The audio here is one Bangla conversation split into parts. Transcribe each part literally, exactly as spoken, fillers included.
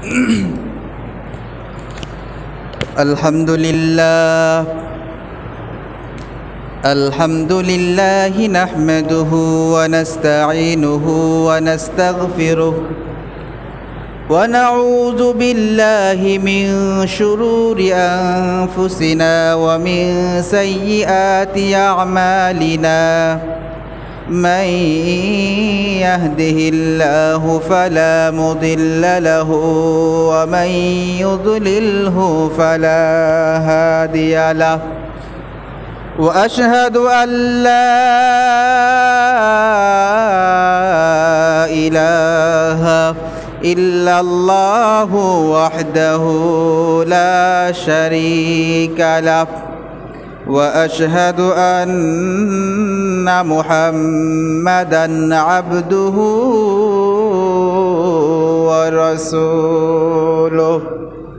अल्हम्दुलिल्लाह अल्हम्दुलिल्लाह नहमदुहु व नस्तईनुहु व नस्तगफिरुहु व नऊज़ु बिल्लाहि मिन शुरूरि अनफुसिना व मिन सय्यिआति अअमालिना मन यहदिहिल्लाहु फला मुदिल्ल लहु व मन युद्लिल्हु फला हादिय लहु व अशहदु अल्ला इलाहा इल्लल्लाहु वहदहु ला शरीका लहु व अशहदु अन्ना मुहम्मदन अब्दुहु व रसूलुहु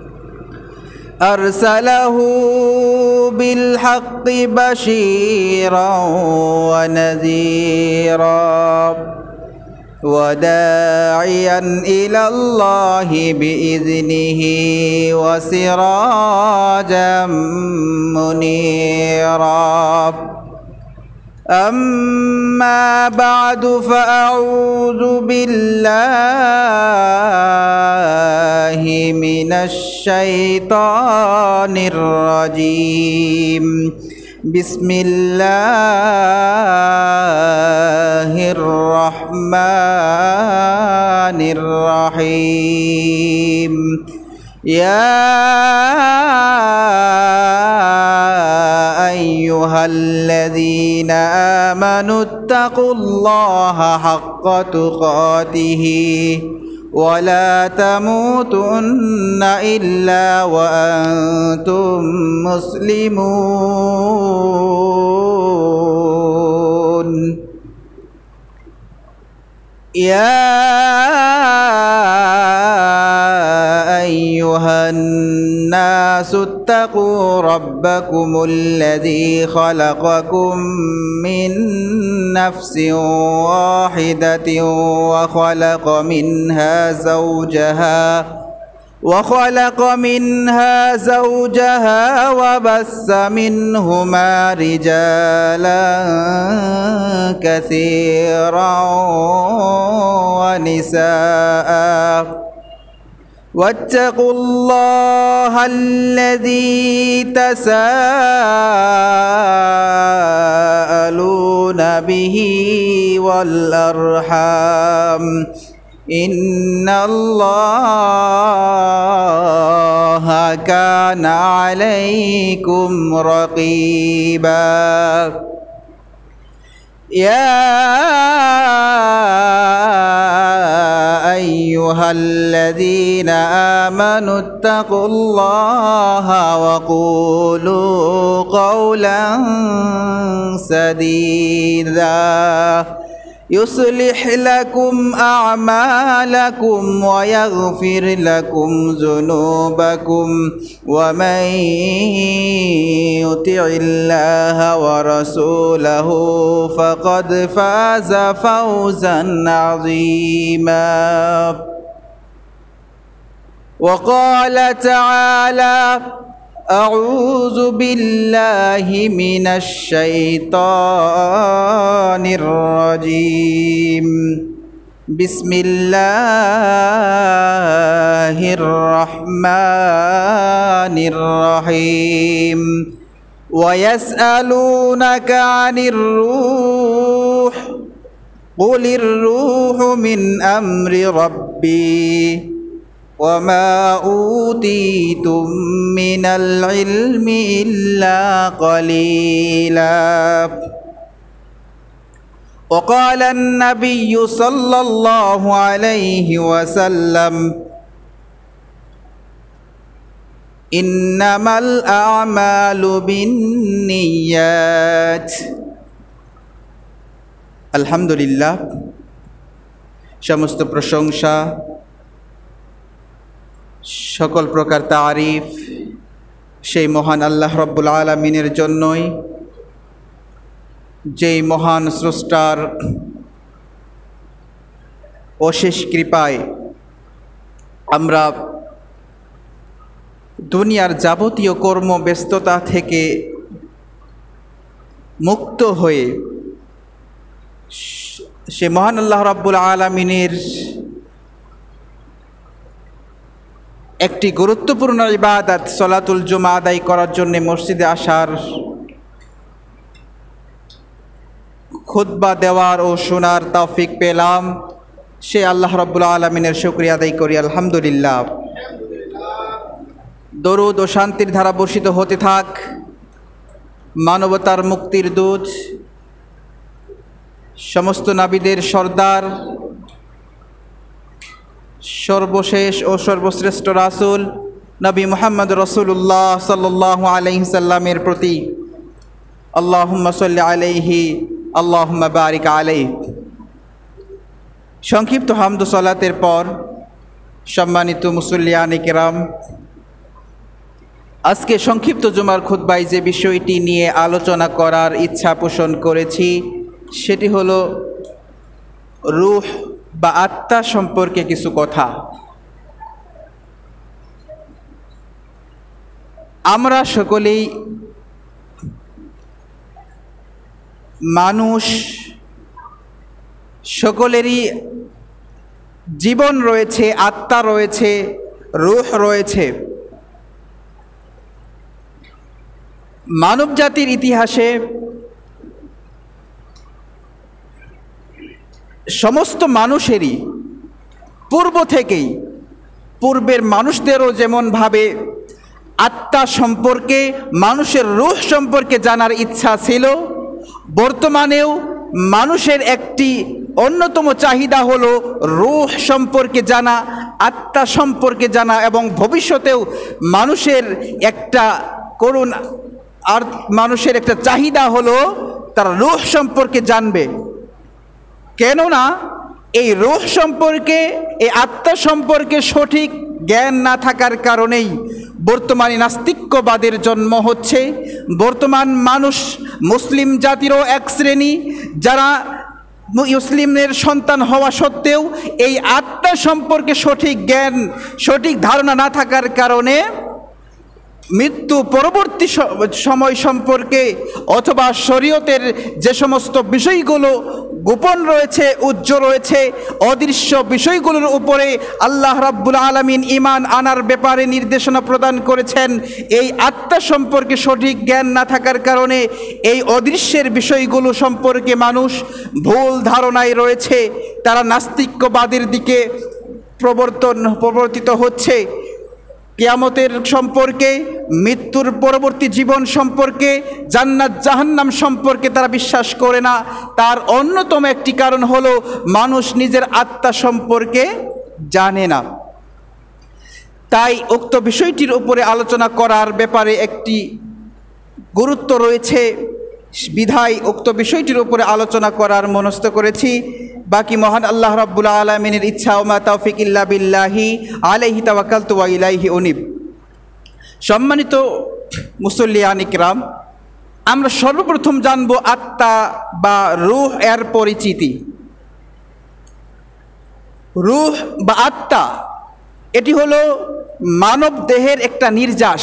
अरसलहु बिलहक्कि बशीरन व नज़ीरन व दाइयन इलल्लाहि बिइज़निहि व सिराजम मुनीरा अम्मा बअदु फ़अऊज़ु बिल्लाहि मिनश शैतानिर रजीम बिस्मिल्लाहिर रहमानिर रहीम या अय्युहल्लज़ीना आमनुत्तक़ुल्लाहा हक़्क़ तुक़ातिही वला तमूतुन्न इल्ला व अंतुम मुस्लिमून या अय्युहन्नासु इत्तक़ू रब्बकुमुल्लज़ी ख़लक़कुम मिन नफ्सिन वाहिदतिन व ख़लक़ मिन्हा ज़ौजहा वख़लक़ मिन्हा ज़ौजहा वबस्स मिन्हुमा रिजालन कसीरन व निसाअ वत्तक़ुल्लाहा अल्लज़ी तसाअलून बिही वल अर्हाम इन्नल्लाहा काना अलैकुम रक़ीबा या अय्युहल्लज़ीना आमनुत्तक़ुल्लाहा वक़ूलू क़ौलन सदीदा युस्लिह लकुम अअमालकुम व यग़फिर लकुम ज़ुनूबकुम व मन युतिइल्लाहा व रसूलहु फ़क़द फ़ाज़ फ़ौज़न अज़ीमा व क़ाल तआला अऊज़ु बिल्लाहि मिनश शैतानिर रजीम बिस्मिल्लाहिर रहमानिर रहीम व यसअलूनका अनिर रूह क़ुलिर रूहु मिन अम्रि रब्बी वमा ऊतीतुम मिनल इल्मि इल्ला क़लीला वक़ाल अन्नबिय्यु सल्लल्लाहु अलैहि वसल्लम इन्नमल अअमालु बिन्निय्यात। अल्हम्दुलिल्लाह, समस्त प्रशंसा सकल प्रकार तारीफ সেই মহান আল্লাহ রব্বুল আলামিনের জন্যই, যেই মহান স্রষ্টার অশেষ কৃপায় আমরা দুনিয়ার যাবতীয় কর্মব্যস্ততা থেকে মুক্ত হয়ে সে মহান আল্লাহ রাব্বুল আলামিনের একটি গুরুত্বপূর্ণ ইবাদত সলাতুল জুমা আদায় করার জন্য মসজিদে আসার, খুতবা দেওয়ার ও শোনার তৌফিক পেলাম। সে আল্লাহ রাব্বুল আলামিনের শুকরিয়া আদায় করি, আলহামদুলিল্লাহ। দরুদ ও শান্তির ধারা বর্ষিত হতে থাক মানবতার মুক্তির দূত, সমস্ত নবীদের সর্দার, সর্বশেষ ও সর্বশ্রেষ্ঠ রাসূল নবী মুহাম্মদ রাসূলুল্লাহ সাল্লাল্লাহু আলাইহি সাল্লামের প্রতি। আল্লাহুম্মা সাল্লি আলাইহি আল্লাহুম্মা বারিক আলাইহি। সংক্ষিপ্ত হামদ ও সালাতের পর সম্মানিত মুসল্লিয়ানে কেরাম, আজকে সংক্ষিপ্ত জুমার খুতবায় যে বিষয়টি নিয়ে আলোচনা করার ইচ্ছা পোষণ করেছি সেটি হলো রূহ বা আত্মা সম্পর্কে কিছু কথা। আমরা সকলেই মানুষ, সকলেরই জীবন রয়েছে, আত্মা রয়েছে, রূহ রয়েছে। মানব জাতির ইতিহাসে সমস্ত মানুষেরই পূর্ব থেকেই, পূর্বের মানুষদেরও যেমনভাবে আত্মা সম্পর্কে, মানুষের রূহ সম্পর্কে জানার ইচ্ছা ছিল, বর্তমানেও মানুষের একটি অন্যতম চাহিদা হলো রূহ সম্পর্কে জানা, আত্মা সম্পর্কে জানা, এবং ভবিষ্যতেও মানুষের একটা করুণ আর মানুষের একটা চাহিদা হলো তারা রূহ সম্পর্কে জানবে। কেননা এই রূহ সম্পর্কে, এই আত্মা সম্পর্কে সঠিক জ্ঞান না থাকার কারণেই বর্তমানে নাস্তিক্যবাদের জন্ম হচ্ছে। বর্তমান মানুষ মুসলিম জাতিরও এক শ্রেণী যারা মুসলিমের সন্তান হওয়া সত্ত্বেও এই আত্মা সম্পর্কে সঠিক জ্ঞান, সঠিক ধারণা না থাকার কারণে মৃত্যু পরবর্তী সময় সম্পর্কে অথবা শরীয়তের যে সমস্ত বিষয়গুলো গোপন রয়েছে, উজ্জ্বল রয়েছে, অদৃশ্য বিষয়গুলোর উপরে আল্লাহ রাব্বুল আলামিন ঈমান আনার ব্যাপারে নির্দেশনা প্রদান করেছেন। এই আত্মা সম্পর্কে সঠিক জ্ঞান না থাকার কারণে এই অদৃশ্যের বিষয়গুলো সম্পর্কে মানুষ ভুল ধারণায় রয়েছে, তারা নাস্তিক্যবাদের দিকে প্রবর্তন প্রবর্তিত হচ্ছে। কিয়ামতের সম্পর্কে, মৃত্যুর পরবর্তী জীবন সম্পর্কে, জান্নাত জাহান্নাম সম্পর্কে তারা বিশ্বাস করে না। তার অন্যতম একটি কারণ হলো মানুষ নিজের আত্মা সম্পর্কে জানে না। তাই উক্ত বিষয়টির উপরে আলোচনা করার ব্যাপারে একটি গুরুত্ব রয়েছে বিধায় উক্ত বিষয়টির উপরে আলোচনা করার মনস্থ করেছি। বাকি মহান আল্লাহ রাব্বুল আলামিনের ইচ্ছা, ওয়া মা তাওফিক ইল্লা বিল্লাহি আলাইহি তাওয়াক্কালতু ওয়া ইলাইহি উনিব। সম্মানিত মুসল্লিয়ান ইকরাম, আমরা সর্বপ্রথম জানব আত্মা বা রূহ এর পরিচিতি। রূহ বা আত্মা এটি হলো মানব দেহের একটা নির্যাস।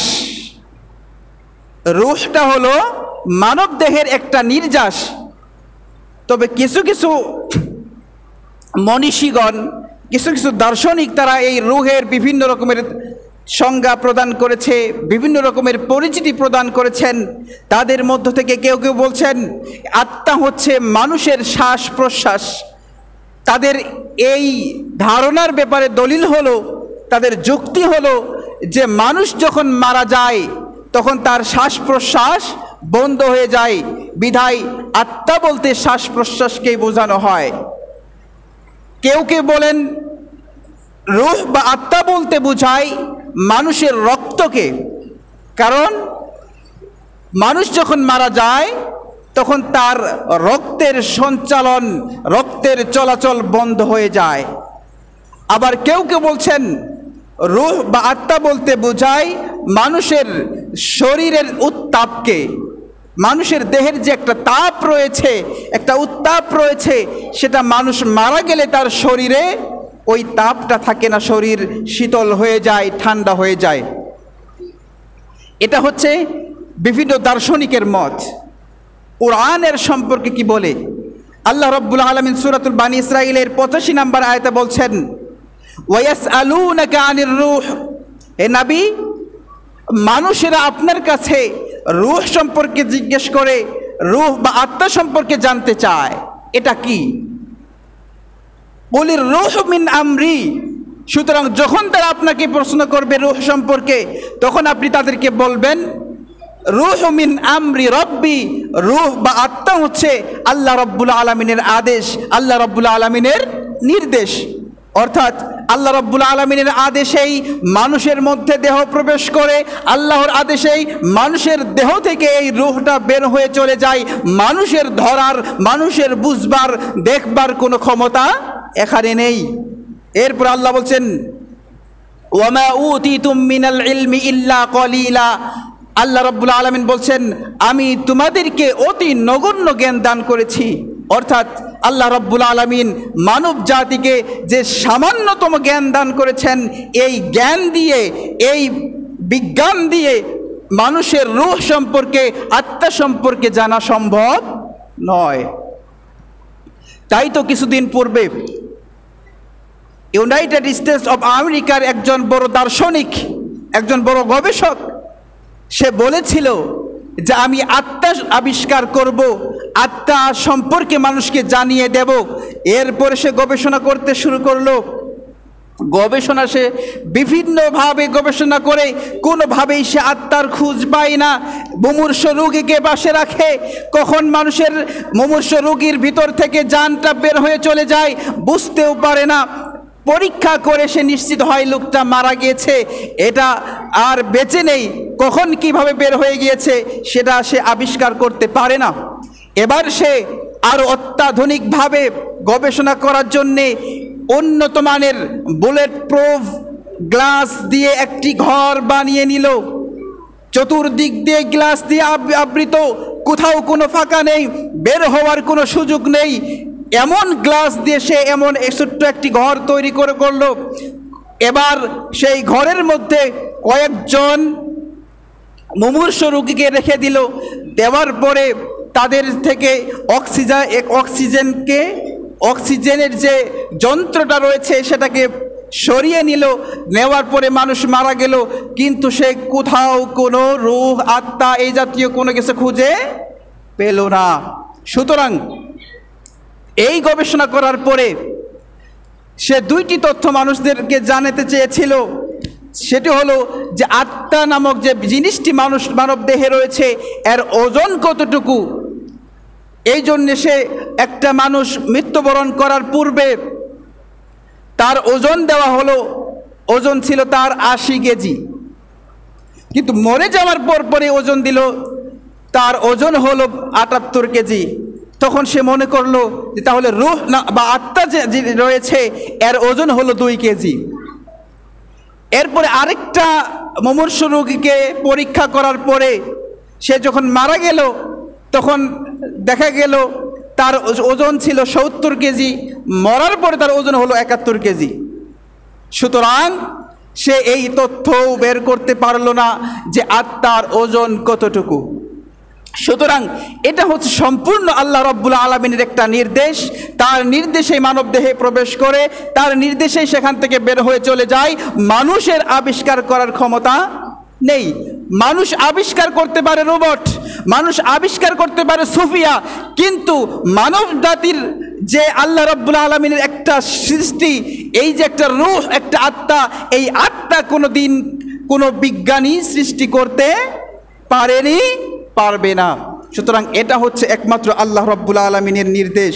রূহটা হলো মানব দেহের একটা নির্যাস। তবে কিছু কিছু মনীষীগণ, কিছু কিছু দার্শনিক তারা এই রূহের বিভিন্ন রকমের সংজ্ঞা প্রদান করেছে, বিভিন্ন রকমের পরিচিতি প্রদান করেছেন। তাদের মধ্য থেকে কেউ কেউ বলছেন আত্মা হচ্ছে মানুষের শ্বাস প্রশ্বাস। তাদের এই ধারণার ব্যাপারে দলিল হলো, তাদের যুক্তি হলো যে মানুষ যখন মারা যায় তখন তার শ্বাস প্রশ্বাস বন্ধ হয়ে যায়, বিধায় আত্মা বলতে শ্বাস প্রশ্বাসকেই বোঝানো হয়। কেউ কেউ বলেন রূহ বা আত্মা বলতে বোঝায় মানুষের রক্তকে, কারণ মানুষ যখন মারা যায় তখন তার রক্তের সঞ্চালন, রক্তের চলাচল বন্ধ হয়ে যায়। আবার কেউ কেউ বলছেন রূহ বা আত্মা বলতে বোঝায় মানুষের শরীরের উত্তাপকে, মানুষের দেহের যে একটা তাপ রয়েছে, একটা উত্তাপ রয়েছে, সেটা মানুষ মারা গেলে তার শরীরে ওই তাপটা থাকে না, শরীর শীতল হয়ে যায়, ঠান্ডা হয়ে যায়। এটা হচ্ছে বিভিন্ন দার্শনিকের মত। কোরআনের সম্পর্কে কি বলে? আল্লাহ রাব্বুল আলামিন সূরাতুল বানী ইসরাঈলের পঁচাশি নম্বর আয়াতে বলছেন, ওয়ায়াসআলুনাকা আনির রূহ, হে নবী, মানুষেরা আপনার কাছে রূহ সম্পর্কে জিজ্ঞেস করে, রূহ বা আত্মা সম্পর্কে জানতে চায়। এটা কি? বলির রূহ মিন আমরি। সুতরাং যখন তারা আপনাকে প্রশ্ন করবে রূহ সম্পর্কে, তখন আপনি তাদেরকে বলবেন, রূহ মিন আমরি রব্বি, রূহ বা আত্মা হচ্ছে আল্লাহ রাব্বুল আলামিনের আদেশ, আল্লাহ রাব্বুল আলামিনের নির্দেশ। অর্থাৎ আল্লাহ রাব্বুল আলামিনের আদেশেই মানুষের মধ্যে দেহ প্রবেশ করে, আল্লাহর আদেশেই মানুষের দেহ থেকে এই রূহটা বের হয়ে চলে যায়। মানুষের ধরার, মানুষের বুঝবার, দেখবার কোনো ক্ষমতা এখানে নেই। এরপর আল্লাহ বলছেন, ওয়ামা উতিতুম মিনাল ইলমি ইল্লা কলিলা, আল্লাহ রাব্বুল আলামিন বলছেন, আমি তোমাদেরকে অতি নগণ্য জ্ঞান দান করেছি। অর্থাৎ আল্লাহ রাব্বুল আলামিন মানব জাতিকে যে সামান্যতম জ্ঞান দান করেছেন, এই জ্ঞান দিয়ে, এই বিজ্ঞান দিয়ে মানুষের রূহ সম্পর্কে, আত্মা সম্পর্কে জানা সম্ভব নয়। তাই তো কিছুদিন পূর্বে ইউনাইটেড স্টেটস অফ আমেরিকার একজন বড় দার্শনিক, একজন বড় গবেষক, সে বলেছিল যে আমি আত্মা আবিষ্কার করব, আত্মা সম্পর্কে মানুষকে জানিয়ে দেব। এরপরে সে গবেষণা করতে শুরু করলো। গবেষণা সে বিভিন্নভাবে গবেষণা করে কোনোভাবেই সে আত্মার খোঁজ পায় না। মুমূর্ষ রোগীকে পাশে রাখে, কখন মানুষের মুমূর্ষ রোগীর ভিতর থেকে জানটা বের হয়ে চলে যায় বুঝতেও পারে না। পরীক্ষা করে সে নিশ্চিত হয় লোকটা মারা গিয়েছে, এটা আর বেঁচে নেই। কখন কিভাবে বের হয়ে গিয়েছে সেটা সে আবিষ্কার করতে পারে না। এবার সে আরও অত্যাধুনিকভাবে গবেষণা করার জন্যে উন্নত মানের বুলেট প্রুফ গ্লাস দিয়ে একটি ঘর বানিয়ে নিল। চতুর্দিক দিয়ে গ্লাস দিয়ে আবৃত, কোথাও কোনো ফাঁকা নেই, বের হওয়ার কোনো সুযোগ নেই। এমন গ্লাস দিয়ে সে এমন ছোট্ট একটি ঘর তৈরি করে করলো। এবার সেই ঘরের মধ্যে কয়েকজন মুমূর্ষ রোগীকে রেখে দিল। দেওয়ার পরে তাদের থেকে অক্সিজেন অক্সিজেনকে অক্সিজেনের যে যন্ত্রটা রয়েছে সেটাকে সরিয়ে নিল। নেওয়ার পরে মানুষ মারা গেল, কিন্তু সে কোথাও কোনো রূহ, আত্মা এই জাতীয় কোনো কিছু খুঁজে পেল না। সুতরাং এই গবেষণা করার পরে সে দুইটি তথ্য মানুষদেরকে জানাতে চেয়েছিল। সেটি হলো যে আত্মা নামক যে জিনিসটি মানুষ মানব দেহে রয়েছে, এর ওজন কতটুকু। এই জন্যে সে একটা মানুষ মৃত্যুবরণ করার পূর্বে তার ওজন দেওয়া হলো, ওজন ছিল তার আশি কেজি, কিন্তু মরে যাওয়ার পর পরে ওজন দিল, তার ওজন হলো আটাত্তর কেজি। তখন সে মনে করলো যে তাহলে রূহ না বা আত্মা যে রয়েছে এর ওজন হলো দুই কেজি। এরপরে আরেকটা মুমূর্ষ রোগীকে পরীক্ষা করার পরে সে যখন মারা গেল, তখন দেখা গেল তার ওজন ছিল সত্তর কেজি, মরার পরে তার ওজন হলো একাত্তর কেজি। সুতরাং সে এই তথ্যও বের করতে পারল না যে আত্মার ওজন কতটুকু। সুতরাং এটা হচ্ছে সম্পূর্ণ আল্লাহ রাব্বুল আলামিনের একটা নির্দেশ। তার নির্দেশেই মানব দেহে প্রবেশ করে, তার নির্দেশেই সেখান থেকে বের হয়ে চলে যায়। মানুষের আবিষ্কার করার ক্ষমতা নেই। মানুষ আবিষ্কার করতে পারে রোবট, মানুষ আবিষ্কার করতে পারে সুফিয়া, কিন্তু মানব জাতির যে আল্লাহ রাব্বুল আলামিনের একটা সৃষ্টি, এই যে একটা রূহ, একটা আত্মা, এই আত্মা কোনো দিন কোনো বিজ্ঞানী সৃষ্টি করতে পারেনি, পারবে না। সুতরাং এটা হচ্ছে একমাত্র আল্লাহ রাব্বুল আলামিনের নির্দেশ।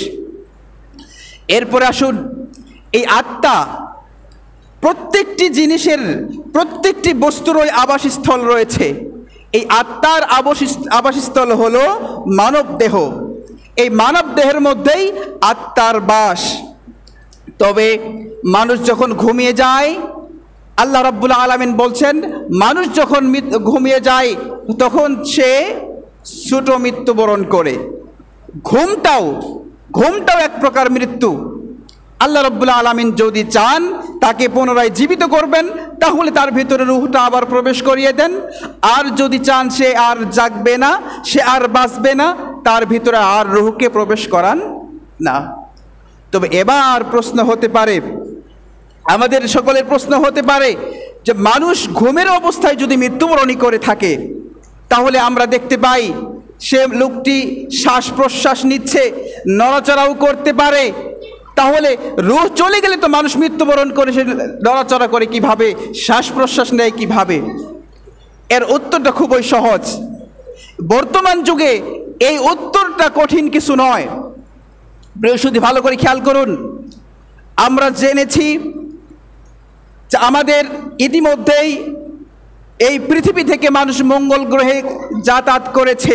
এরপরে আসুন, এই আত্মা প্রত্যেকটি জিনিসের, প্রত্যেকটি বস্তুরই আবাসস্থল রয়েছে। এই আত্মার আবাসস্থল হলো মানব দেহ। এই মানব দেহের মধ্যেই আত্মার বাস। তবে মানুষ যখন ঘুমিয়ে যায়, আল্লাহ রাব্বুল আলামিন বলছেন, মানুষ যখন ঘুমিয়ে যায় তখন সে ছোট মৃত্যুবরণ করে। ঘুমটাও ঘুমটাও এক প্রকার মৃত্যু। আল্লাহ রাব্বুল আলামিন যদি চান তাকে পুনরায় জীবিত করবেন, তাহলে তার ভিতরে রুহটা আবার প্রবেশ করিয়ে দেন। আর যদি চান সে আর জাগবে না, সে আর বাঁচবে না, তার ভিতরে আর রুহকে প্রবেশ করান না। তবে এবার প্রশ্ন হতে পারে, আমাদের সকলের প্রশ্ন হতে পারে যে মানুষ ঘুমের অবস্থায় যদি মৃত্যুবরণ করে থাকে, তাহলে আমরা দেখতে পাই সে লোকটি শ্বাস প্রশ্বাস নিচ্ছে, নড়াচড়াও করতে পারে, তাহলে রূহ চলে গেলে তো মানুষ মৃত্যুবরণ করে সে নড়াচড়া করে কিভাবে, শ্বাস প্রশ্বাস নেয় কিভাবে? এর উত্তরটা খুবই সহজ। বর্তমান যুগে এই উত্তরটা কঠিন কিছু নয়। বৃহস্পতি ভালো করে খেয়াল করুন, আমরা জেনেছি যে আমাদের ইতিমধ্যেই এই পৃথিবী থেকে মানুষ মঙ্গল গ্রহে যাতায়াত করেছে।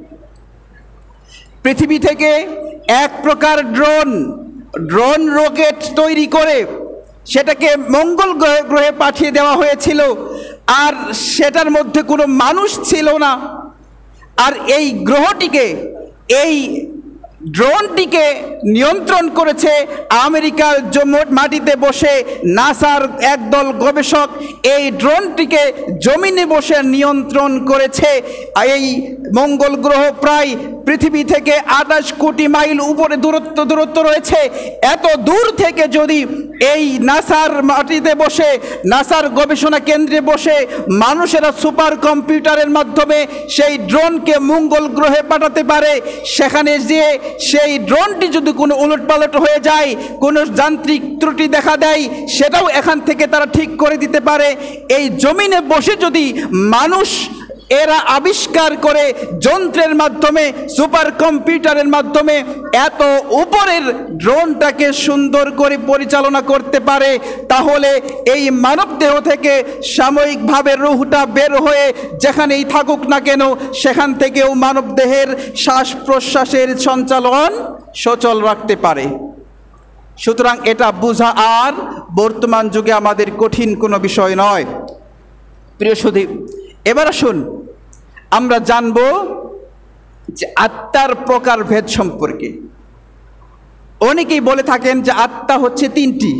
পৃথিবী থেকে এক প্রকার ড্রোন ড্রোন রকেট তৈরি করে সেটাকে মঙ্গল গ্রহে পাঠিয়ে দেওয়া হয়েছিল, আর সেটার মধ্যে কোনো মানুষ ছিল না। আর এই গ্রহটিকে, এই ড্রোনটিকে নিয়ন্ত্রণ করেছে আমেরিকার মাটিতে বসে নাসার একদল গবেষক। এই ড্রোনটিকে জমিনে বসে নিয়ন্ত্রণ করেছে। এই মঙ্গল গ্রহ প্রায় পৃথিবী থেকে আঠাশ কোটি মাইল উপরে দূরত্ব দূরত্ব রয়েছে। এত দূর থেকে যদি এই নাসার মাটিতে বসে, নাসার গবেষণা কেন্দ্রে বসে মানুষেরা সুপার কম্পিউটারের মাধ্যমে সেই ড্রোনকে মঙ্গল গ্রহে পাঠাতে পারে, সেখানে যে সেই ড্রোনটি যদি কোনো উলটপালট হয়ে যায়, কোনো যান্ত্রিক ত্রুটি দেখা দেয়, সেটাও এখান থেকে তারা ঠিক করে দিতে পারে। এই জমিনে বসে যদি মানুষ এরা আবিষ্কার করে যন্ত্রের মাধ্যমে, সুপার কম্পিউটারের মাধ্যমে এত উপরের ড্রোনটাকে সুন্দর করে পরিচালনা করতে পারে, তাহলে এই মানবদেহ থেকে সাময়িকভাবে রূহটা বের হয়ে যেখানেই থাকুক না কেন, সেখান থেকেও মানবদেহের শ্বাস প্রশ্বাসের সঞ্চালন সচল রাখতে পারে। সুতরাং এটা বোঝা আর বর্তমান যুগে আমাদের কঠিন কোনো বিষয় নয়। প্রিয় সুধী, এবার আসুন আমরা জানব যে আত্মার প্রকারভেদ সম্পর্কে। অনেকেই বলে থাকেন যে আত্মা হচ্ছে তিনটি,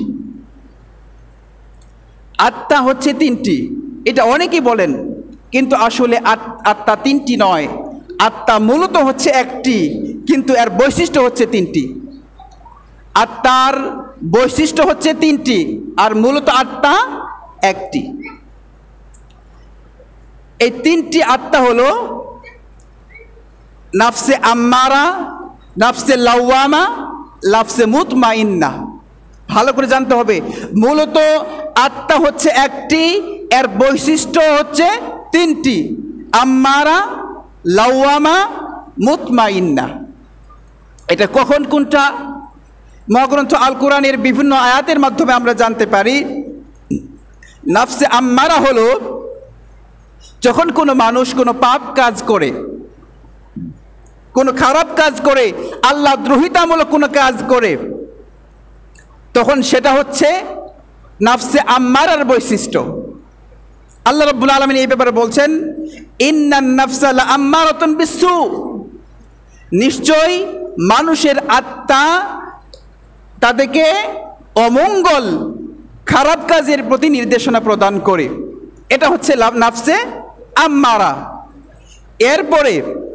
আত্মা হচ্ছে তিনটি, এটা অনেকেই বলেন, কিন্তু আসলে আত্মা তিনটি নয়। আত্মা মূলত হচ্ছে একটি, কিন্তু এর বৈশিষ্ট্য হচ্ছে তিনটি। আত্মার বৈশিষ্ট্য হচ্ছে তিনটি, আর মূলত আত্মা একটি। এই তিনটি আত্মা হলো নাফসে আম্মারা, নাফসে লাওয়ামা, নাফসে মুতমাইন্না। ভালো করে জানতে হবে, মূলত আত্মা হচ্ছে একটি, এর বৈশিষ্ট্য হচ্ছে তিনটি: আম্মারা, লাওয়ামা, মুতমাইন্না। এটা কখন কোনটা? মহাগ্রন্থ আল কোরআনের বিভিন্ন আয়াতের মাধ্যমে আমরা জানতে পারি। নাফসে আম্মারা হলো যখন কোনো মানুষ কোনো পাপ কাজ করে, কোনো খারাপ কাজ করে, আল্লাহ দ্রোহিতামূলক কোনো কাজ করে, তখন সেটা হচ্ছে নাফসে আম্মারার বৈশিষ্ট্য। আল্লাহ রাব্বুল আলামিন এই ব্যাপারে বলছেন, ইন্নান নাফসা লাআম্মারাতুন বিসসু, নিশ্চয় মানুষের আত্মা তাদেরকে অমঙ্গল, খারাপ কাজের প্রতি নির্দেশনা প্রদান করে। এটা হচ্ছে নাফসে আম্মারা। এরপরে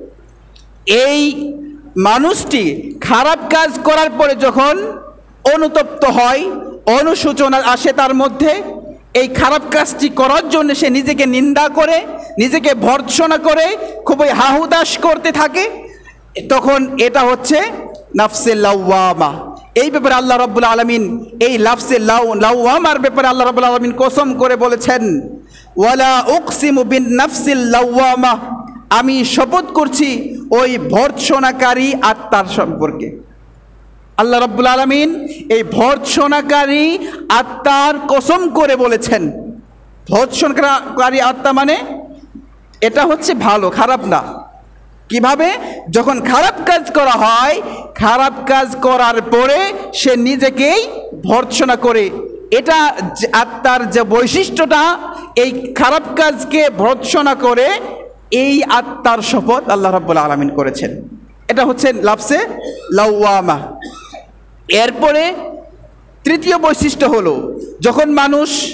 এই মানুষটি খারাপ কাজ করার পরে যখন অনুতপ্ত হয়, অনুশোচনা আসে তার মধ্যে, এই খারাপ কাজটি করার জন্য সে নিজেকে নিন্দা করে, নিজেকে ভর্ৎসনা করে, খুবই হাহুদাস করতে থাকে, তখন এটা হচ্ছে নাফসে লাওয়ামা। এই ব্যাপারে আল্লাহ রাব্বুল আলামিন এই নাফসে লাওয়ামার ব্যাপারে আল্লাহ রাব্বুল আলামিন কসম করে বলেছেন, ওয়ালা উকসিমু বিন নাফসিল লাওয়ামা, আমি শপথ করছি ওই ভর্ৎসনাকারী আত্মার সম্পর্কে। আল্লাহ রাব্বুল আলামিন এই ভর্ৎসনাকারী আত্মার কসম করে বলেছেন। ভর্ৎসনাকারী আত্মা মানে এটা হচ্ছে ভালো, খারাপ না। কিভাবে? যখন খারাপ কাজ করা হয়, খারাপ কাজ করার পরে সে নিজেকেই ভর্ৎসনা করে। এটা আত্মার যে বৈশিষ্ট্যটা, এই খারাপ কাজকে ভর্ৎসনা করে, এই আত্মার শপথ আল্লাহ রাব্বুল আলামিন করেছেন। এটা হচ্ছে নাফসে লাওয়ামা। এরপরে তৃতীয় বৈশিষ্ট্য হলো, যখন মানুষ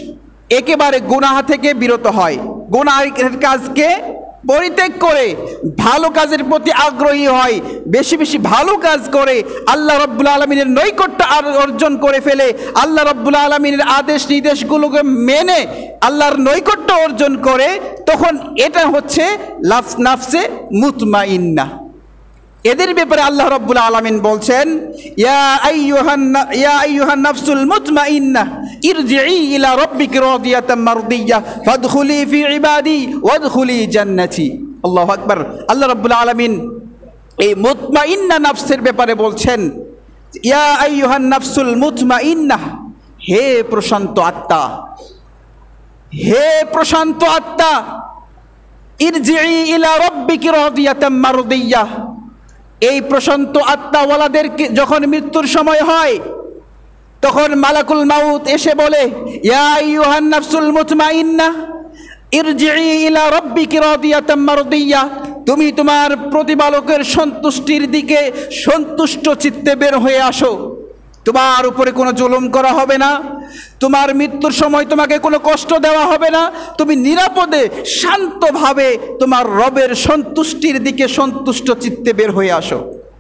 একেবারে গুনাহ থেকে বিরত হয়, গুনাহের কাজকে পরিত্যাগ করে ভালো কাজের প্রতি আগ্রহী হয়, বেশি বেশি ভালো কাজ করে আল্লাহ রাব্বুল আলামিনের নৈকট্য অর্জন করে ফেলে, আল্লাহ রাব্বুল আলামিনের আদেশ নির্দেশগুলোকে মেনে আল্লাহর নৈকট্য অর্জন করে, তখন এটা হচ্ছে লাফস নাফসে মুতমাইন্না। এদের ব্যাপারে আল্লাহ রাব্বুল আলামিন বলছেন, ইয়া আইয়ুহান ইয়া আইয়ুহান নাফসুল মুতমাইন্নাহ ইরজিই ইলা রাব্বিকি রাদিয়াতাম মারদিয়্যা ফাদখুলি ফি ইবাদি ওয়াদখুলি জান্নাতি। আল্লাহু আকবার। আল্লাহ রাব্বুল আলামিন এই মুতমাইন্না নাফসের ব্যাপারে বলছেন, ইয়া আইয়ুহান নাফসুল মুতমাইন্নাহ, হে প্রশান্ত আত্মা, হে প্রশান্ত আত্মা, ইরজিই ইলা রাব্বিকি রাদিয়াতাম মারদিয়্যা, এই প্রশান্ত আত্মাওয়ালাদেরকে যখন মৃত্যুর সময় হয় তখন মালাকুল মাউত এসে বলে, ইয়া আইয়ুহান নাফসুল মুতমাইন্নাহ ইরজিই ইলা রাব্বিকি রাদিয়াতাম মারদিয়্যা, তুমি তোমার প্রতিপালকের সন্তুষ্টির দিকে সন্তুষ্ট চিত্তে বের হয়ে আসো, তোমার উপরে কোনো জুলুম করা হবে না, তোমার মৃত্যুর সময় তোমাকে কোনো কষ্ট দেওয়া হবে না, তুমি নিরাপদে শান্তভাবে তোমার রবের সন্তুষ্টির দিকে সন্তুষ্ট চিত্তে বের হয়ে আসো।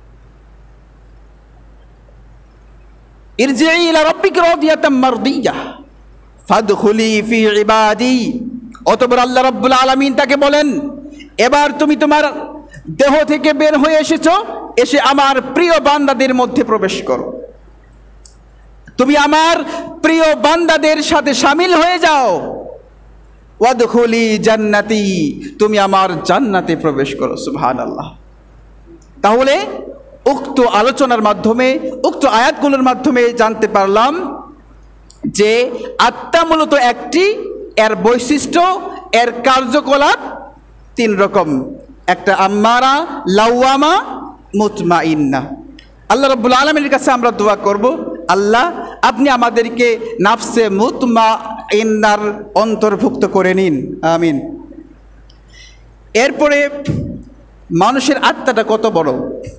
ইরজিই ইলা রাব্বিকি রাদিয়াতাম মারদিয়্যা ফাদখুলি ফি ইবাদি। অতঃপর আল্লাহ রাব্বুল আলামিন তাকে বলেন, এবার তুমি তোমার দেহ থেকে বের হয়ে এসেছো, এসে আমার প্রিয় বান্দাদের মধ্যে প্রবেশ করো, তুমি আমার প্রিয় বান্দাদের সাথে শামিল হয়ে যাও। ওয়াদখুলি জান্নাতি, তুমি আমার জান্নাতে প্রবেশ করো। সুবহানাল্লাহ। তাহলে উক্ত আলোচনার মাধ্যমে, উক্ত আয়াতগুলোর মাধ্যমে জানতে পারলাম যে আত্মা মূলত একটি, এর বৈশিষ্ট্য, এর কার্যকলাপ তিন রকম, একটা আম্মারা, লাওয়ামা, মুতমাইন্না। আল্লাহ রাব্বুল আলামিনের কাছে আমরা দোয়া করব, আল্লাহ আপনি আমাদেরকে নাফসে মুতমাইন্নার অন্তর্ভুক্ত করে নিন, আমিন। এরপরে মানুষের আত্মাটা কত বড়,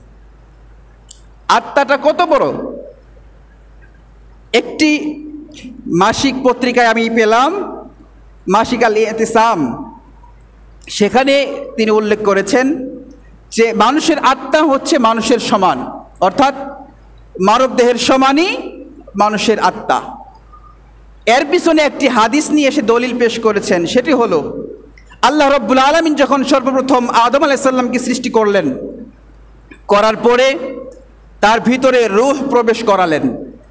আত্মাটা কত বড়, একটি মাসিক পত্রিকায় আমি পেলাম, মাসিক আল ইতিসাম, সেখানে তিনি উল্লেখ করেছেন যে মানুষের আত্মা হচ্ছে মানুষের সমান, অর্থাৎ মানব দেহের সমানই মানুষের আত্মা। এর পিছনে একটি হাদিস নিয়ে এসে দলিল পেশ করেছেন, সেটি হলো আল্লাহ রাব্বুল আলামিন যখন সর্বপ্রথম আদম আলাইহিস সালামকে সৃষ্টি করলেন, করার পরে তার ভিতরে রূহ প্রবেশ করালেন।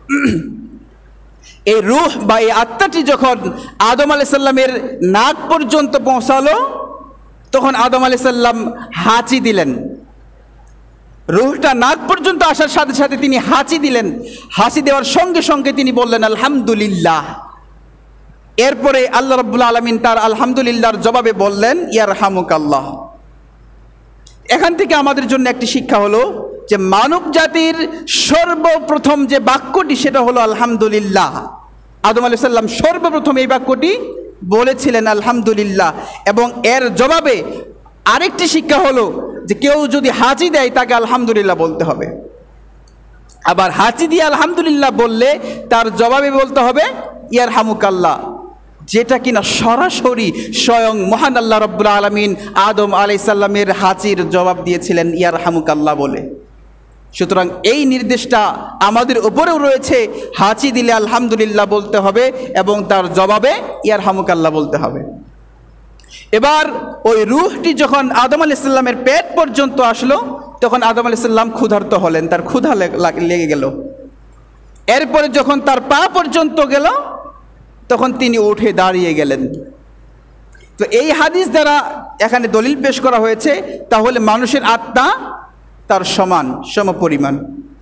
এই রূহ বা এই আত্মাটি যখন আদম আলাইহিস সালামের নাক পর্যন্ত পৌঁছালো, তখন আদম আলাইহিস সালাম হাঁচি দিলেন। রূহটা নাক পর্যন্ত আসার সাথে সাথে তিনি হাঁচি দিলেন, হাঁচি দেওয়ার সঙ্গে সঙ্গে তিনি বললেন আলহামদুলিল্লাহ। এরপরে আল্লাহ রাব্বুল আলামিন তার আলহামদুলিল্লাহর জবাবে বললেন ইয়ারহামুকাল্লাহ। এখান থেকে আমাদের জন্য একটি শিক্ষা হলো যে মানব জাতির সর্বপ্রথম যে বাক্যটি সেটা হলো আলহামদুলিল্লাহ। আদম আলাইহিস সালাম সর্বপ্রথম এই বাক্যটি বলেছিলেন আলহামদুলিল্লাহ, এবং এর জবাবে আরেকটি শিক্ষা হলো যে কেউ যদি হাঁচি দেয় তাকে আলহামদুলিল্লাহ বলতে হবে, আবার হাঁচি দিয়ে আলহামদুলিল্লাহ বললে তার জবাবে বলতে হবে ইয়ারহামুকাল্লাহ, যেটা কিনা সরাসরি স্বয়ং মহান আল্লাহ রাব্বুল আলামিন আদম আলাইহিস সালামের হাঁচির জবাব দিয়েছিলেন ইয়ারহামুকাল্লাহ বলে। সুতরাং এই নির্দেশটা আমাদের উপরেও রয়েছে, হাঁচি দিলে আলহামদুলিল্লাহ বলতে হবে এবং তার জবাবে ইয়ারহামুকাল্লাহ বলতে হবে। এবার ওই রূহটি যখন আদম আলাইহিস সালামের পেট পর্যন্ত আসলো, তখন আদম আলাইহিস সালাম ক্ষুধার্ত হলেন, তার ক্ষুধা লেগে গেল। এরপরে যখন তার পা পর্যন্ত গেল, তখন তিনি উঠে দাঁড়িয়ে গেলেন। তো এই হাদিস দ্বারা এখানে দলিল পেশ করা হয়েছে, তাহলে মানুষের আত্মা তার সমান, সমপরিমাণ।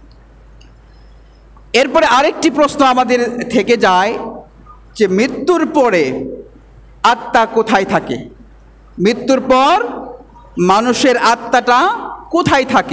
এরপরে আরেকটি প্রশ্ন আমাদের থেকে যায় যে মৃত্যুর পরে আত্মা কোথায় থাকে? মৃত্যুর পর মানুষের আত্মাটা কোথায় থাকে?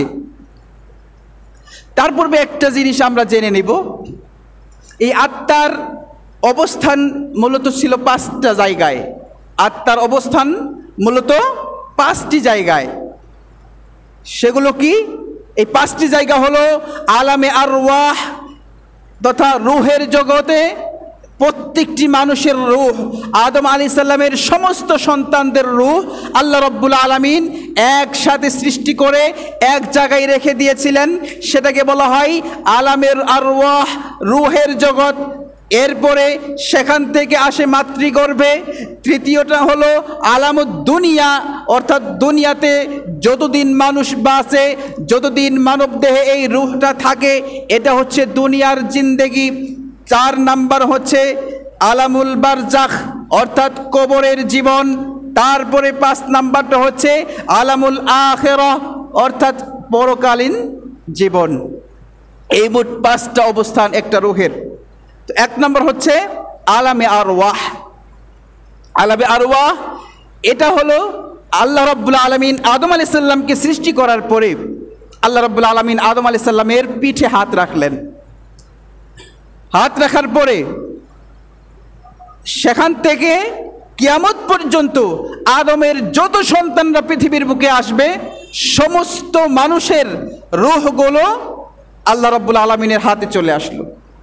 তার পূর্বে একটা জিনিস আমরা জেনে নিব, এই আত্মার অবস্থান মূলত ছিল পাঁচটা জায়গায়। আত্মার অবস্থান মূলত পাঁচটি জায়গায়। সেগুলো কি? এই পাঁচটি জায়গা হলো আলামে আরওয়াহ তথা রূহের জগতে, প্রত্যেকটি মানুষের রূহ, আদম আলাইহিস সালামের সমস্ত সন্তানদের রূহ আল্লাহ রাব্বুল আলামিন একসাথে সৃষ্টি করে এক জায়গায় রেখে দিয়েছিলেন। সেটাকে বলা হয় আলামের আরওয়াহ, রূহের জগৎ। এরপরে সেখান থেকে আসে মাতৃগর্ভে। তৃতীয়টা হলো আলামুদ দুনিয়া, অর্থাৎ দুনিয়াতে যতদিন মানুষ বাঁচে, যতদিন মানব দেহে এই রূহটা থাকে, এটা হচ্ছে দুনিয়ার জিন্দেগি। চার নাম্বার হচ্ছে আলামুল বারজাখ, অর্থাৎ কবরের জীবন। তারপরে পাঁচ নাম্বারটা হচ্ছে আলামুল আখিরাহ, অর্থাৎ পরকালীন জীবন। এই মোট পাঁচটা অবস্থান একটা রূহের। তো এক নম্বর হচ্ছে আলামে আরওয়াহ। আলামে আরওয়াহ এটা হলো আল্লাহ রাব্বুল আলামিন আদম আলাইহিস সালামকে সৃষ্টি করার পরে আল্লাহ রাব্বুল আলামিন আদম আলাইহিস সালামের পিঠে হাত রাখলেন। হাত রাখার পরে সেখান থেকে কিয়ামত পর্যন্ত আদমের যত সন্তানরা পৃথিবীর বুকে আসবে, সমস্ত মানুষের রূহগুলো আল্লাহ রাব্বুল আলামিনের হাতে চলে আসলো।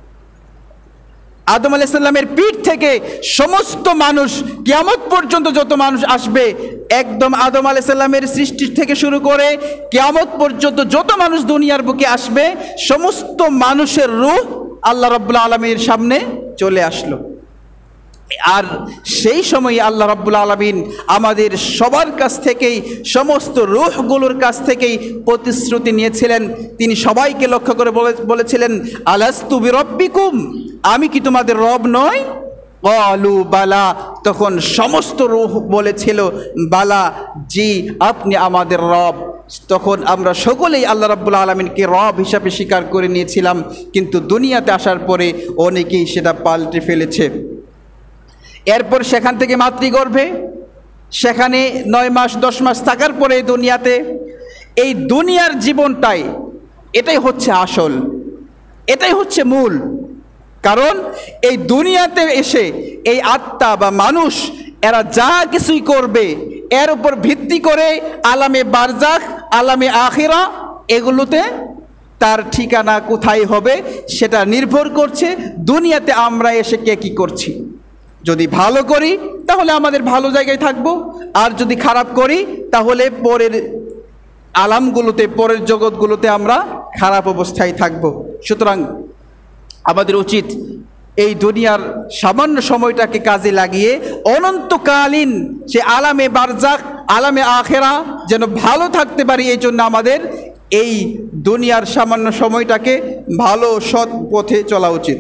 আদম আলাইহিস সালামের পিঠ থেকে সমস্ত মানুষ, কিয়ামত পর্যন্ত যত মানুষ আসবে, একদম আদম আলাইহিস সালামের সৃষ্টি থেকে শুরু করে কিয়ামত পর্যন্ত যত মানুষ দুনিয়ার বুকে আসবে, সমস্ত মানুষের রূহ আল্লাহ রাব্বুল আলামিনের সামনে চলে আসলো। আর সেই সময় আল্লাহ রাব্বুল আলামিন আমাদের সবার কাছ থেকেই, সমস্ত রূহগুলোর কাছ থেকেই প্রতিশ্রুতি নিয়েছিলেন। তিনি সবাইকে লক্ষ্য করে বলেছিলেন, আলাস্তু বিরব্বিকুম, আমি কি তোমাদের রব নই? ক্বালু বালা, তখন সমস্ত রূহ বলেছিল, বালা, জি আপনি আমাদের রব। তখন আমরা সকলেই আল্লাহ রাব্বুল আলামিনকে রব হিসাবে স্বীকার করে নিয়েছিলাম, কিন্তু দুনিয়াতে আসার পরে অনেকেই সেটা পাল্টে ফেলেছে। এরপর সেখান থেকে মাতৃগর্ভে, সেখানে নয় মাস দশ মাস থাকার পরে দুনিয়াতে, এই দুনিয়ার জীবনটাই, এটাই হচ্ছে আসল, এটাই হচ্ছে মূল। কারণ এই দুনিয়াতে এসে এই আত্মা বা মানুষ এরা যা কিছুই করবে, এর উপর ভিত্তি করে আলামে বারজাখ, আলামে আখিরা, এগুলোতে তার ঠিকানা কোথায় হবে সেটা নির্ভর করছে দুনিয়াতে আমরা এসে কে কী করছি। যদি ভালো করি তাহলে আমাদের ভালো জায়গায় থাকবো, আর যদি খারাপ করি তাহলে পরের আলামগুলোতে, পরের জগৎগুলোতে আমরা খারাপ অবস্থায় থাকব। সুতরাং আমাদের উচিত এই দুনিয়ার সামান্য সময়টাকে কাজে লাগিয়ে অনন্তকালীন সে আলামে বারজাখ, আলামে আখেরা যেন ভালো থাকতে পারি, এই জন্য আমাদের এই দুনিয়ার সামান্য সময়টাকে ভালো সৎ পথে চলা উচিত।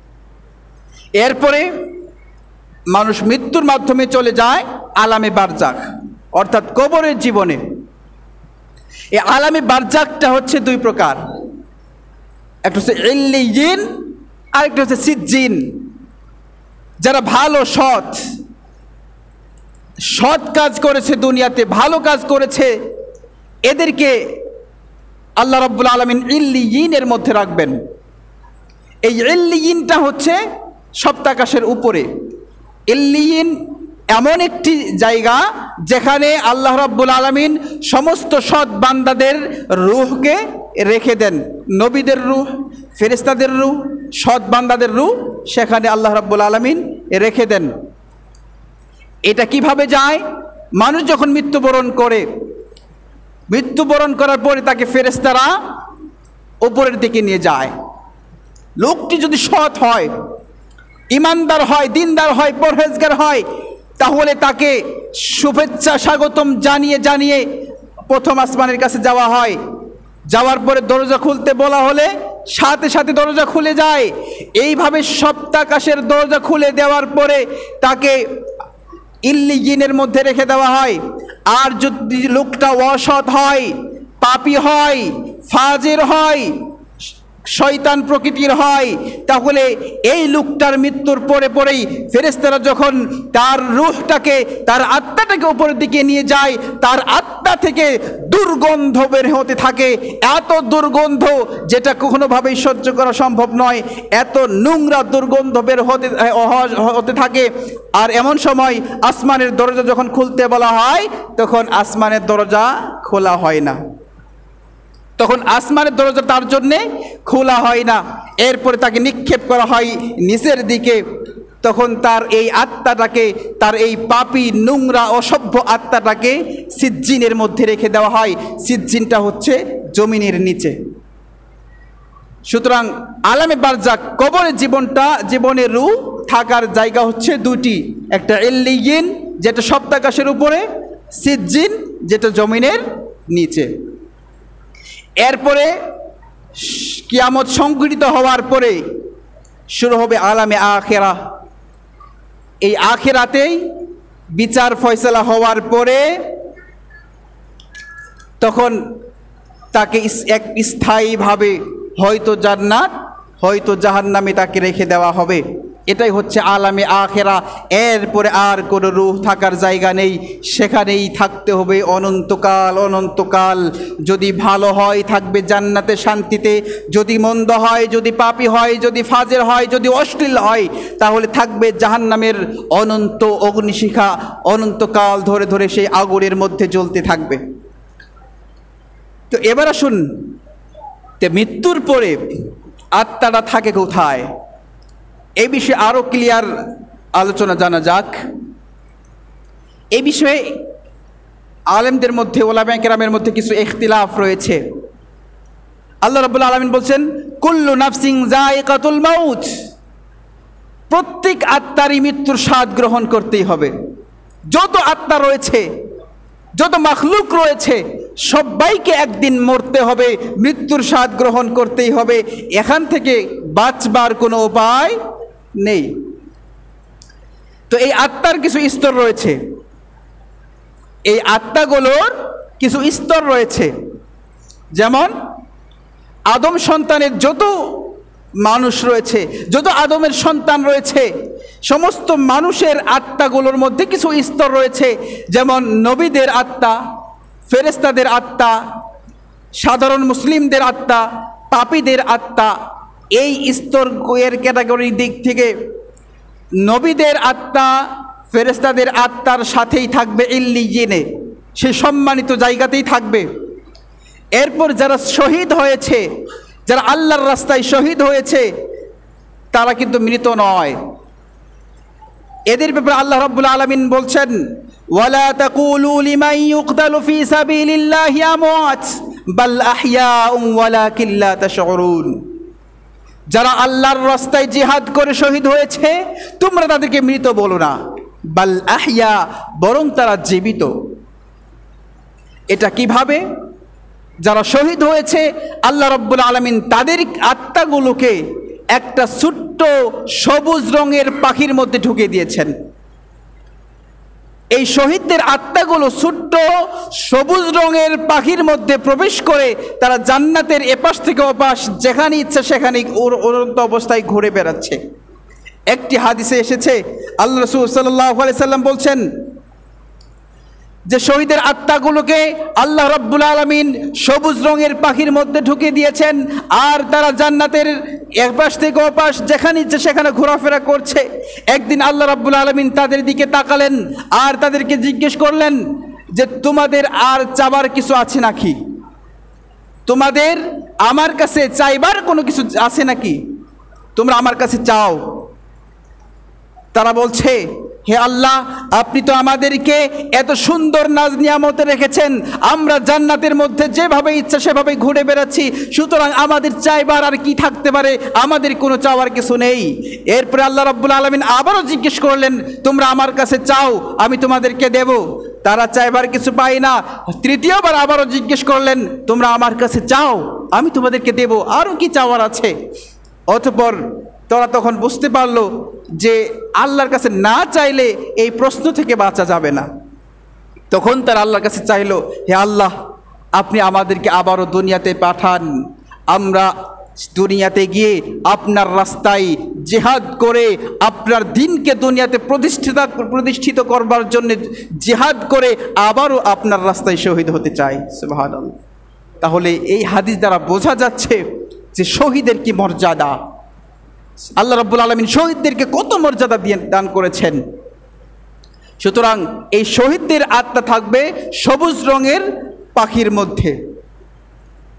এরপরে মানুষ মৃত্যুর মাধ্যমে চলে যায় আলামে বারজাখ, অর্থাৎ কবরের জীবনে। এই আলামে বারজাখটা হচ্ছে দুই প্রকার, একটা হচ্ছে ইল্লিয়িন, আরেকটা হচ্ছে সিজ্জিন। যারা ভালো সৎ সৎ কাজ করেছে, দুনিয়াতে ভালো কাজ করেছে, এদেরকে আল্লাহ রাব্বুল আলামিন ইল্লিয়িনের মধ্যে রাখবেন। এই ইল্লিয়িনটা হচ্ছে সপ্তাকাশের উপরে। ইল্লিয়িন এমন একটি জায়গা যেখানে আল্লাহ রাব্বুল আলামিন সমস্ত সৎ বান্দাদের রূহকে রেখে দেন। নবীদের রূহ, ফেরেশতাদের রূহ, সৎ বান্দাদের রূহ সেখানে আল্লাহ রাব্বুল আলামিন রেখে দেন। এটা কিভাবে যায়? মানুষ যখন মৃত্যুবরণ করে, মৃত্যুবরণ করার পরে তাকে ফেরেশতারা উপরের দিকে নিয়ে যায়। লোকটি যদি সৎ হয়, ইমানদার হয়, দিনদার হয়, পরহেজগার হয়, তাহলে তাকে শুভেচ্ছা স্বাগতম জানিয়ে জানিয়ে প্রথম আসমানের কাছে যাওয়া হয়। যাওয়ার পরে দরজা খুলতে বলা হলে সাথে সাথে দরজা খুলে যায়। এইভাবে সপ্তাকাশের দরজা খুলে দেওয়ার পরে তাকে ইল্লিয়িনের মধ্যে রেখে দেওয়া হয়। আর যদি লোকটা অসৎ হয়, পাপী হয়, ফাজির হয়, শয়তান প্রকৃতির হয়, তাহলে এই লোকটার মৃত্যুর পরে পরেই ফেরেশতারা যখন তার রূহটাকে, তার আত্মাটাকে উপরের দিকে নিয়ে যায়, তার আত্মা থেকে দুর্গন্ধ বের হতে থাকে। এত দুর্গন্ধ যেটা কখনোভাবেই সহ্য করা সম্ভব নয়, এত নোংরা দুর্গন্ধ বের হতে হতে থাকে। আর এমন সময় আসমানের দরজা যখন খুলতে বলা হয়, তখন আসমানের দরজা খোলা হয় না, তখন আসমানের দরজা তার জন্যে খোলা হয় না। এরপরে তাকে নিক্ষেপ করা হয় নিচের দিকে। তখন তার এই আত্মাটাকে, তার এই পাপী নোংরা অসভ্য আত্মাটাকে সিজ্জিনের মধ্যে রেখে দেওয়া হয়। সিজ্জিনটা হচ্ছে জমিনের নিচে। সুতরাং আলামে বারজাক কবরের জীবনটা, জীবনের রূহ থাকার জায়গা হচ্ছে দুটি, একটা ইল্লিয়িন যেটা সপ্তাকাশের উপরে, সিজ্জিন যেটা জমিনের নিচে। এরপরে কিয়ামত সংঘটিত হওয়ার পরে শুরু হবে আলামে আখিরা। এই আখিরাতেই বিচার ফয়সালা হওয়ার পরে তখন তাকে এক স্থায়ীভাবে হয়তো জান্নাত হয়তো জাহান্নামে তাকে রেখে দেওয়া হবে। এটাই হচ্ছে আলামে আখিরা। এরপরে আর কোনো রূহ থাকার জায়গা নেই, সেখানেই থাকতে হবে অনন্তকাল অনন্তকাল। যদি ভালো হয় থাকবে জান্নাতে শান্তিতে, যদি মন্দ হয়, যদি পাপী হয়, যদি ফাজের হয়, যদি অশ্লীল হয়, তাহলে থাকবে জাহান্নামের অনন্ত অগ্নিশিখা, অনন্তকাল ধরে ধরে সেই আগুনের মধ্যে জ্বলতে থাকবে। তো এবার আসুন, মৃত্যুর পরে আত্মাটা থাকে কোথায়, এই বিষয়ে আরও ক্লিয়ার আলোচনা জানা যাক। এই বিষয়ে আলেমদের মধ্যে, ওলামায়ে কেরামের মধ্যে কিছু ইখতিলাফ রয়েছে। আল্লাহ রাব্বুল আলামিন বলছেন, কুল্লু নাফসিন যায়িকাতুল মাউত, প্রত্যেক আত্মারই মৃত্যুর স্বাদ গ্রহণ করতেই হবে। যত আত্মা রয়েছে, যত মাখলুক রয়েছে, সবাইকে একদিন মরতে হবে, মৃত্যুর স্বাদ গ্রহণ করতেই হবে। এখান থেকে বাঁচবার কোনো উপায় নেই। তো এই আত্মার কিছু স্তর রয়েছে, এই আত্মাগুলোর কিছু স্তর রয়েছে। যেমন আদম সন্তানের যত মানুষ রয়েছে, যত আদমের সন্তান রয়েছে, সমস্ত মানুষের আত্মাগুলোর মধ্যে কিছু স্তর রয়েছে। যেমন নবীদের আত্মা, ফেরেশতাদের আত্মা, সাধারণ মুসলিমদের আত্মা, পাপীদের আত্মা। এই স্তর এর ক্যাটাগরির দিক থেকে নবীদের আত্মা ফেরেশতাদের আত্মার সাথেই থাকবে ইল্লিয়িনে, সে সম্মানিত জায়গাতেই থাকবে। এরপর যারা শহীদ হয়েছে, যারা আল্লাহর রাস্তায় শহীদ হয়েছে, তারা কিন্তু মৃত নয়। এদের ব্যাপারে আল্লাহ রাব্বুল আলামিন বলছেন, ওয়ালা তাকুলু লিমান ইউকতালু ফি সাবিলিল্লাহি আমওয়াত বাল আহইয়াউন ওয়ালাকিন লা তাশউরুন। যারা আল্লাহর রাস্তায় জিহাদ করে শহীদ হয়েছে, তোমরা তাদেরকে মৃত বলো না, বাল আহইয়া, বরং তারা জীবিত। এটা কিভাবে? যারা শহীদ হয়েছে, আল্লাহ রাব্বুল আলামিন তাদের আত্মাগুলোকে একটা ছোট্ট সবুজ রঙের পাখির মধ্যে ঢুকে দিয়েছেন। এই শহীদদের আত্মাগুলো ছোট্ট সবুজ রঙের পাখির মধ্যে প্রবেশ করে তারা জান্নাতের এপাশ থেকে ওপাশ যেখানে ইচ্ছা সেখানে উড়ন্ত অবস্থায় ঘুরে বেড়াচ্ছে। একটি হাদিসে এসেছে, আল্লাহ রাসূল সাল্লাল্লাহু আলাইহি সাল্লাম বলছেন যে শহীদের আত্মাগুলোকে আল্লাহ রাব্বুল আলামিন সবুজ রঙের পাখির মধ্যে ঢুকে দিয়েছেন, আর তারা জান্নাতের একপাশ থেকে ওপাশ যেখানে ইচ্ছে সেখানে ঘোরাফেরা করছে। একদিন আল্লাহ রাব্বুল আলামিন তাদের দিকে তাকালেন আর তাদেরকে জিজ্ঞেস করলেন যে তোমাদের আর চাবার কিছু আছে নাকি? তোমাদের আমার কাছে চাইবার কোনো কিছু আছে নাকি? তোমরা আমার কাছে চাও। তারা বলছে, হে আল্লাহ, আপনি তো আমাদেরকে এত সুন্দর নাজ নিয়ামতে রেখেছেন, আমরা জান্নাতের মধ্যে যেভাবে ইচ্ছা সেভাবে ঘুরে বেড়াচ্ছি, সুতরাং আমাদের চাইবার আর কি থাকতে পারে? আমাদের কোনো চাওয়ার কিছু নেই। এরপরে আল্লাহ রাব্বুল আলামিন আবারও জিজ্ঞেস করলেন, তোমরা আমার কাছে চাও, আমি তোমাদেরকে দেব। তারা চাইবার কিছু পায় না। তৃতীয়বার আবারও জিজ্ঞেস করলেন, তোমরা আমার কাছে চাও, আমি তোমাদেরকে দেব, আরও কি চাওয়ার আছে? অতঃপর তারা তখন বুঝতে পারলো যে আল্লাহর কাছে না চাইলে এই প্রশ্ন থেকে বাঁচা যাবে না। তখন তারা আল্লাহর কাছে চাইলো, হে আল্লাহ, আপনি আমাদেরকে আবারও দুনিয়াতে পাঠান, আমরা দুনিয়াতে গিয়ে আপনার রাস্তায় জিহাদ করে আপনার দ্বীনকে দুনিয়াতে প্রতিষ্ঠিত প্রতিষ্ঠিত করবার জন্য জিহাদ করে আবারও আপনার রাস্তায় শহীদ হতে চাই। সুবহানাল্লাহ। তাহলে এই হাদিস দ্বারা বোঝা যাচ্ছে যে শহীদের কি মর্যাদা, আল্লাহ রাব্বুল আলামিন শহীদদেরকে কত মর্যাদা দিয়ে দান করেছেন। সুতরাং এই শহীদদের আত্মা থাকবে সবুজ রঙের পাখির মধ্যে।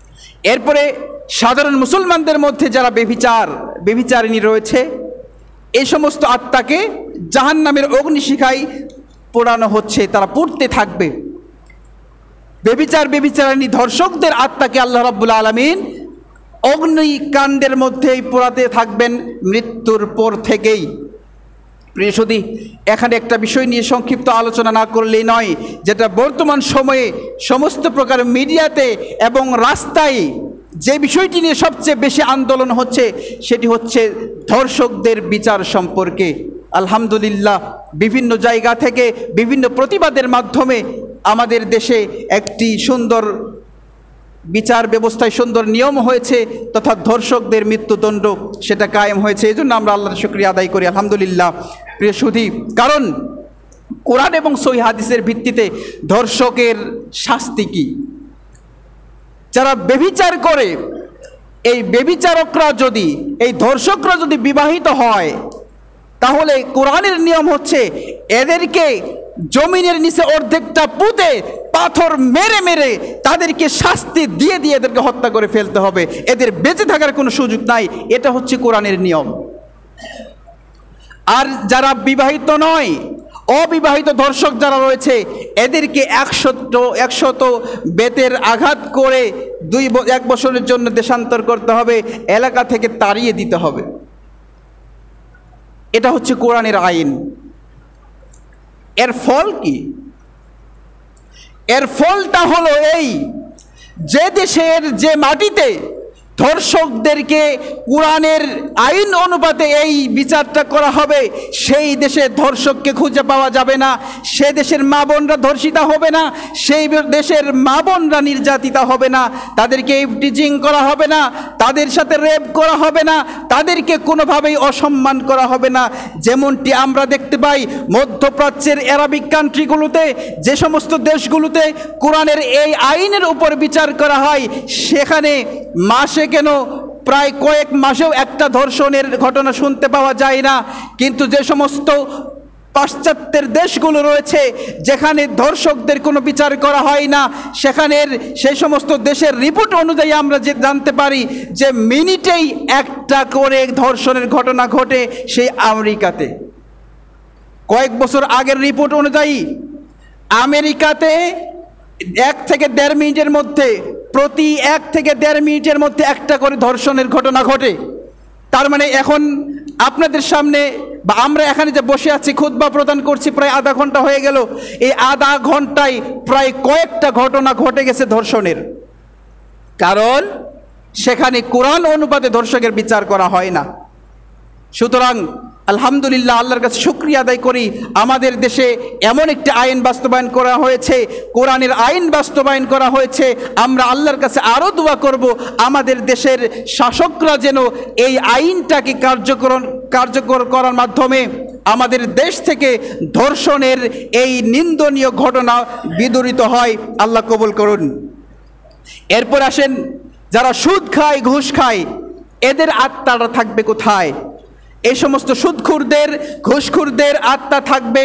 এরপরে সাধারণ মুসলমানদের মধ্যে যারা বেভিচার বেভিচারিণী রয়েছে, এই সমস্ত আত্মাকে জাহান্নামের অগ্নিশিখায় পোড়ানো হচ্ছে, তারা পুড়তে থাকবে। বেবিচার বেবিচারানি ধর্ষকদের আত্মাকে আল্লাহ রাব্বুল আলামিন অগ্নিকাণ্ডের মধ্যেই পোড়াতে থাকবেন মৃত্যুর পর থেকেই। প্রিয় সুধী, এখানে একটা বিষয় নিয়ে সংক্ষিপ্ত আলোচনা না করলেই নয়, যেটা বর্তমান সময়ে সমস্ত প্রকার মিডিয়াতে এবং রাস্তায় যে বিষয়টি নিয়ে সবচেয়ে বেশি আন্দোলন হচ্ছে সেটি হচ্ছে ধর্ষকদের বিচার সম্পর্কে। আলহামদুলিল্লাহ, বিভিন্ন জায়গা থেকে বিভিন্ন প্রতিবাদের মাধ্যমে আমাদের দেশে একটি সুন্দর বিচার ব্যবস্থায় সুন্দর নিয়ম হয়েছে, তথা ধর্ষকদের মৃত্যুদণ্ড সেটা কায়েম হয়েছে। এই জন্য আমরা আল্লাহর শুকরিয়া আদায় করি আলহামদুলিল্লাহ। প্রিয় সুধী, কারণ কোরআন এবং সহিহ হাদিসের ভিত্তিতে ধর্ষকের শাস্তি কি? যারা বেবিচার করে, এই বেবিচারকরা যদি, এই ধর্ষকরা যদি বিবাহিত হয়, তাহলে কোরআনের নিয়ম হচ্ছে এদেরকে জমিনের নিচে অর্ধেকটা পুঁতে পাথর মেরে মেরে তাদেরকে শাস্তি দিয়ে দিয়ে এদেরকে হত্যা করে ফেলতে হবে, এদের বেঁচে থাকার কোনো সুযোগ নাই। এটা হচ্ছে কোরআনের নিয়ম। আর যারা বিবাহিত নয়, অবিবাহিত ধর্ষক যারা রয়েছে, এদেরকে একশত একশত বেতের আঘাত করে দুই এক বছরের জন্য দেশান্তর করতে হবে, এলাকা থেকে তাড়িয়ে দিতে হবে। এটা হচ্ছে কোরআনের আইন। এর ফল কি? এর ফলটা হলো এই, যে দেশের যে মাটিতে ধর্ষকদেরকে কোরআনের আইন অনুপাতে এই বিচারটা করা হবে, সেই দেশে ধর্ষককে খুঁজে পাওয়া যাবে না, সে দেশের মা বোনরা ধর্ষিতা হবে না, সেই দেশের মা বোনরা নির্যাতিতা হবে না, তাদেরকে ইভটিজিং করা হবে না, তাদের সাথে রেপ করা হবে না, তাদেরকে কোনোভাবেই অসম্মান করা হবে না। যেমনটি আমরা দেখতে পাই মধ্যপ্রাচ্যের আরবিক কান্ট্রিগুলোতে, যে সমস্ত দেশগুলোতে কোরআনের এই আইনের উপর বিচার করা হয়, সেখানে মাসে কেন প্রায় কয়েক মাসেও একটা ধর্ষণের ঘটনা শুনতে পাওয়া যায় না। কিন্তু যে সমস্ত পাশ্চাত্যের দেশগুলো রয়েছে, যেখানে ধর্ষকদের কোনো বিচার করা হয় না, সেখানের সেই সমস্ত দেশের রিপোর্ট অনুযায়ী আমরা যে জানতে পারি যে মিনিটেই একটা করে ধর্ষণের ঘটনা ঘটে সেই আমেরিকাতে। কয়েক বছর আগের রিপোর্ট অনুযায়ী আমেরিকাতে এক থেকে দেড় মিনিটের মধ্যে প্রতি এক থেকে দেড় মিনিটের মধ্যে একটা করে ধর্ষণের ঘটনা ঘটে। তার মানে এখন আপনাদের সামনে বা আমরা এখানে যে বসে আছি, খুতবা প্রদান করছি, প্রায় আধা ঘন্টা হয়ে গেল, এই আধা ঘন্টায় প্রায় কয়েকটা ঘটনা ঘটে গেছে ধর্ষণের। কারণ সেখানে কোরআন অনুপাতে ধর্ষকের বিচার করা হয় না। সুতরাং আলহামদুলিল্লাহ, আল্লাহর কাছে শুকরিয়া আদায় করি, আমাদের দেশে এমন একটি আইন বাস্তবায়ন করা হয়েছে, কোরআনের আইন বাস্তবায়ন করা হয়েছে। আমরা আল্লাহর কাছে আরও দোয়া করব, আমাদের দেশের শাসকরা যেন এই আইনটাকে কার্যকর কার্যকর করার মাধ্যমে আমাদের দেশ থেকে ধর্ষণের এই নিন্দনীয় ঘটনা বিদরিত হয়। আল্লাহ কবুল করুন। এরপর আসেন, যারা সুদ খায়, ঘুষ খায়, এদের আত্মাটা থাকবে কোথায়? এই সমস্ত সুদখোরদের, ঘুষখোরদের আত্মা থাকবে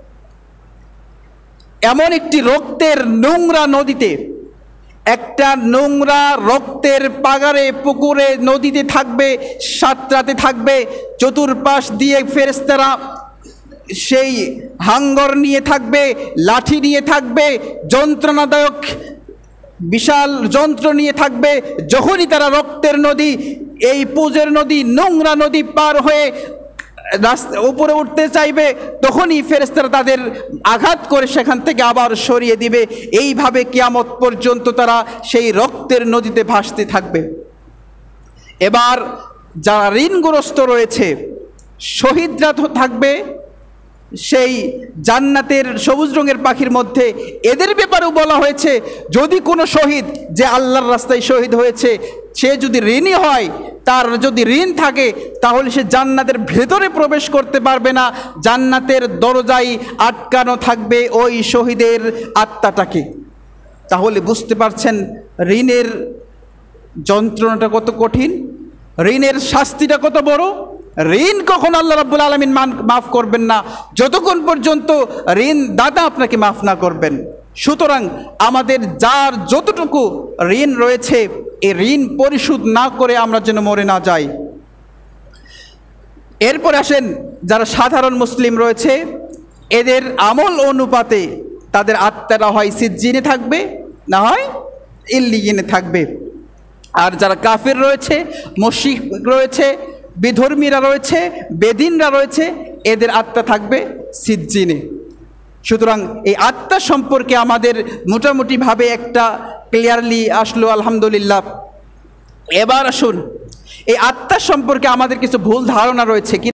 এমন একটি রক্তের নোংরা নদীতে, একটা নোংরা রক্তের পাগারে, পুকুরে, নদীতে থাকবে, সাঁতরাতে থাকবে। চতুর্পাশ দিয়ে ফেরেশতারা সেই হাঙ্গর নিয়ে থাকবে, লাঠি নিয়ে থাকবে, যন্ত্রণাদায়ক বিশাল যন্ত্র নিয়ে থাকবে। যখনই তারা রক্তের নদী, এই পুজের নদী, নোংরা নদী পার হয়ে রাস্তা উপরে উঠতে চাইবে, তখনই ফেরেশতারা তাদের আঘাত করে সেখান থেকে আবার সরিয়ে দিবে। এইভাবে কিয়ামত পর্যন্ত তারা সেই রক্তের নদীতে ভাসতে থাকবে। এবার যারা ঋণগ্রস্ত রয়েছে, শহীদরা থাকবে সেই জান্নাতের সবুজ রঙের পাখির মধ্যে। এদের ব্যাপারেও বলা হয়েছে, যদি কোনো শহীদ যে আল্লাহর রাস্তায় শহীদ হয়েছে, সে যদি ঋণী হয়, তার যদি ঋণ থাকে, তাহলে সে জান্নাতের ভেতরে প্রবেশ করতে পারবে না, জান্নাতের দরজায় আটকানো থাকবে ওই শহীদের আত্মাটাকে। তাহলে বুঝতে পারছেন ঋণের যন্ত্রণাটা কত কঠিন, ঋণের শাস্তিটা কত বড়। ঋণ কখন আল্লাহ রাব্বুল আলামিন মাফ করবেন না, যতক্ষণ পর্যন্ত ঋণ দাতা আপনাকে মাফ না করবেন। সুতরাং আমাদের যার যতটুকু ঋণ রয়েছে, এই ঋণ পরিশোধ না করে আমরা যেন মরে না যাই। এরপর আসেন যারা সাধারণ মুসলিম রয়েছে, এদের আমল অনুপাতে তাদের আত্মারা হয় সিজ্জিনে থাকবে, না হয় ইল্লিয়িনে থাকবে। আর যারা কাফির রয়েছে, মুশরিক রয়েছে, বিধর্মীরা রয়েছে, বেদিনরা রয়েছে, এদের আত্মা থাকবে সিজ্জিনে। সুতরাং এই আত্মা সম্পর্কে আমাদের মোটামুটিভাবে একটা ক্লিয়ারলি আসলো, আলহামদুলিল্লাহ। এবার আসুন, এই আত্মা সম্পর্কে আমাদের কিছু ভুল ধারণা রয়েছে।